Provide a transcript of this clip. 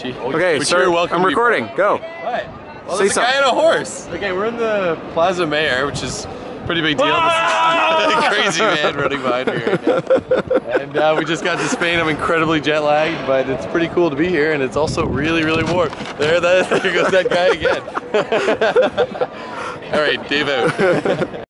Okay, sir, I'm recording. Go. What? Well, Say there's a guy on a horse. Okay, we're in the Plaza Mayor, which is a pretty big deal. This is a crazy man running behind me right now. And we just got to Spain. I'm incredibly jet lagged, but it's pretty cool to be here, and it's also really, really warm. There goes that guy again. All right, Dave out.